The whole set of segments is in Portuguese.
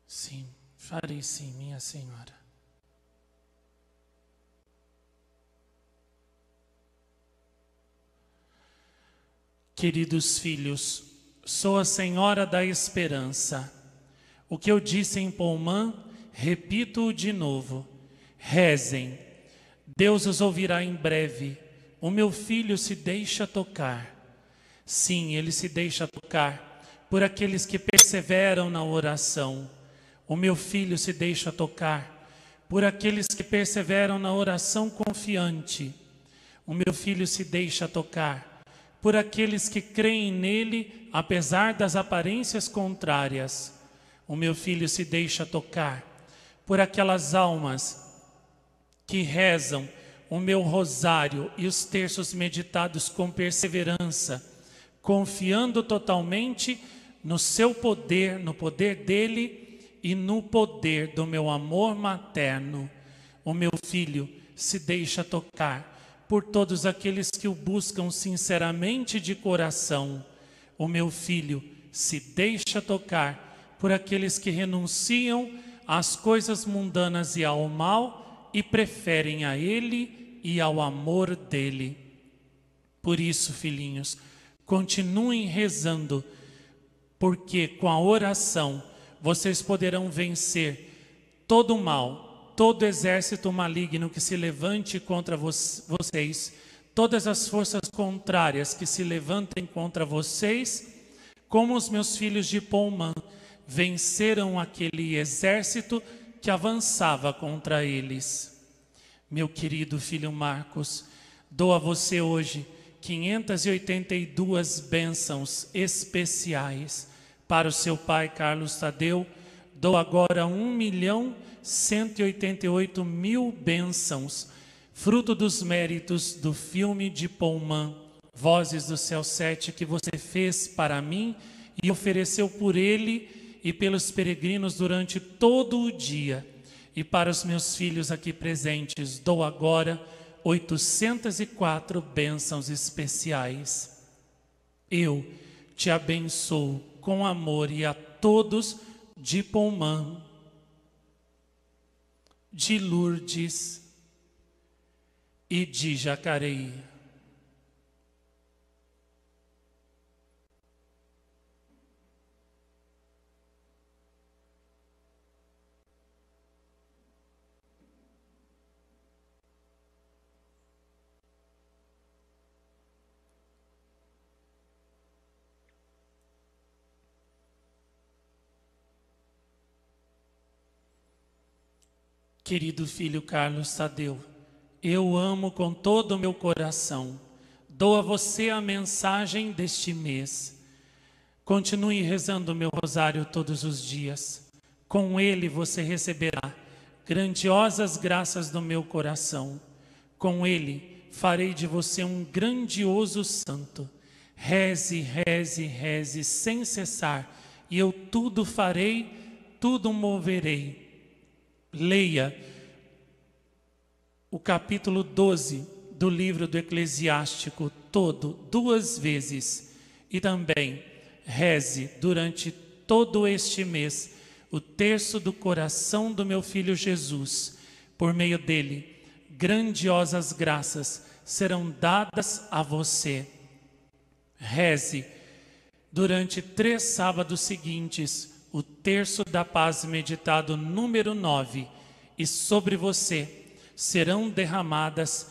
Sim, farei sim, minha senhora. Queridos filhos, sou a Senhora da Esperança. O que eu disse em Poumã, repito-o de novo. Rezem. Deus os ouvirá em breve. O meu filho se deixa tocar. Sim, ele se deixa tocar por aqueles que perseveram na oração. O meu filho se deixa tocar por aqueles que perseveram na oração confiante. O meu filho se deixa tocar por aqueles que creem nele, apesar das aparências contrárias. O meu filho se deixa tocar por aquelas almas que rezam o meu rosário e os terços meditados com perseverança, confiando totalmente no seu poder, no poder dele e no poder do meu amor materno. O meu filho se deixa tocar por todos aqueles que o buscam sinceramente de coração. O meu filho se deixa tocar por aqueles que renunciam às coisas mundanas e ao mal e preferem a ele e ao amor dele. Por isso, filhinhos, continuem rezando, porque com a oração vocês poderão vencer todo o mal, todo exército maligno que se levante contra vocês, todas as forças contrárias que se levantem contra vocês, como os meus filhos de Poumã venceram aquele exército que avançava contra eles. Meu querido filho Marcos, dou a você hoje 582 bênçãos especiais. Para o seu pai Carlos Tadeu, dou agora 1.188.000 bênçãos, fruto dos méritos do filme de Poumã, Vozes do Céu 7, que você fez para mim e ofereceu por ele e pelos peregrinos durante todo o dia. E para os meus filhos aqui presentes, dou agora 804 bênçãos especiais. Eu te abençoo com amor e a todos de Poumã, de Lourdes e de Jacareí. Querido filho Carlos Tadeu, eu amo com todo o meu coração. Dou a você a mensagem deste mês. Continue rezando o meu rosário todos os dias. Com ele você receberá grandiosas graças do meu coração. Com ele farei de você um grandioso santo. Reze, reze, reze sem cessar, e eu tudo farei, tudo moverei. Leia o capítulo 12 do livro do Eclesiástico todo, 2 vezes. E também reze durante todo este mês o terço do coração do meu filho Jesus. Por meio dele, grandiosas graças serão dadas a você. Reze durante 3 sábados seguintes o terço da paz meditado número 9, e sobre você serão derramadas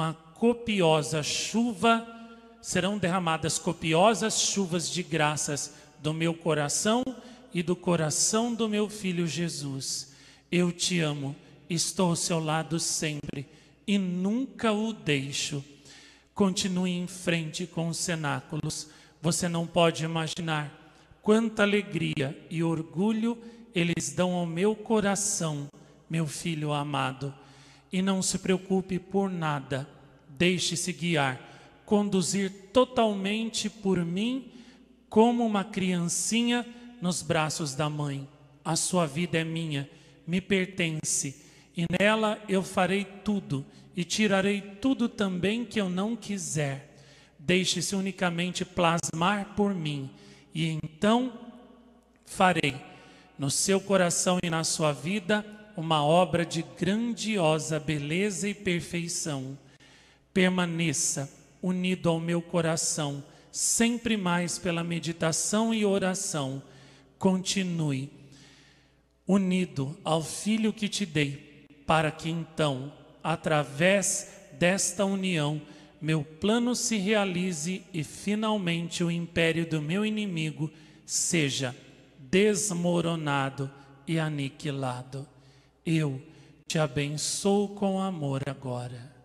copiosas chuvas de graças do meu coração e do coração do meu filho Jesus. Eu te amo, estou ao seu lado sempre e nunca o deixo. Continue em frente com os cenáculos. Você não pode imaginar quanta alegria e orgulho eles dão ao meu coração, meu filho amado. E não se preocupe por nada. Deixe-se guiar, conduzir totalmente por mim, como uma criancinha nos braços da mãe. A sua vida é minha, me pertence, e nela eu farei tudo, e tirarei tudo também que eu não quiser. Deixe-se unicamente plasmar por mim, e então farei no seu coração e na sua vida uma obra de grandiosa beleza e perfeição. Permaneça unido ao meu coração, sempre mais pela meditação e oração. Continue unido ao Filho que te dei, para que então, através desta união, meu plano se realize e finalmente o império do meu inimigo seja desmoronado e aniquilado. Eu te abençoo com amor agora.